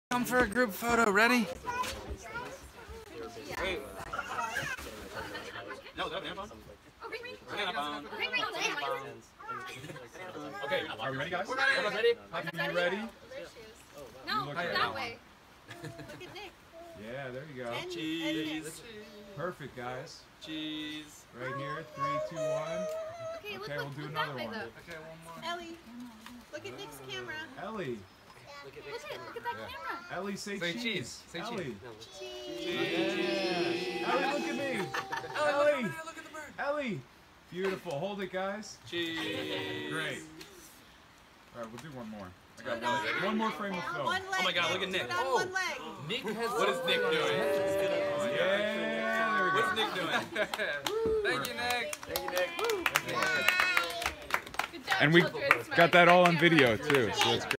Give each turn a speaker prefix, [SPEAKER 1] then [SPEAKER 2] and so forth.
[SPEAKER 1] Come for a group photo. Ready?
[SPEAKER 2] Wait. No, is that a on?
[SPEAKER 3] Okay, are we ready, guys?
[SPEAKER 2] We're ready.
[SPEAKER 3] Happy, you ready?
[SPEAKER 4] No,
[SPEAKER 3] look
[SPEAKER 4] that
[SPEAKER 3] that
[SPEAKER 4] way. Look at Nick.
[SPEAKER 3] Yeah, there you go.
[SPEAKER 1] Cheese.
[SPEAKER 3] Perfect, guys.
[SPEAKER 1] Cheese.
[SPEAKER 3] Right here, 3, 2, 1.
[SPEAKER 4] Okay,
[SPEAKER 3] Okay, we'll do another one.
[SPEAKER 1] Okay, one more.
[SPEAKER 4] Ellie, look at Nick's camera.
[SPEAKER 3] Ellie.
[SPEAKER 4] Look at that camera.
[SPEAKER 3] Ellie, say cheese.
[SPEAKER 2] Say
[SPEAKER 3] Ellie.
[SPEAKER 4] Cheese.
[SPEAKER 3] Yeah. Ellie, look at me. Ellie.
[SPEAKER 1] Look at the bird.
[SPEAKER 3] Ellie. Beautiful. Hold it, guys.
[SPEAKER 1] Cheese.
[SPEAKER 3] Great. All right, we'll do one more. I got one more frame of film.
[SPEAKER 4] One leg.
[SPEAKER 1] Oh my God, look at Nick.
[SPEAKER 4] Put on one leg.
[SPEAKER 1] Nick has what is Nick doing?
[SPEAKER 3] Yeah, there we go.
[SPEAKER 1] What's Nick doing? Thank you, Nick.
[SPEAKER 2] Thank you, Nick.
[SPEAKER 4] Good job,
[SPEAKER 3] And we
[SPEAKER 4] children.
[SPEAKER 3] got that all on video, too, so it's great.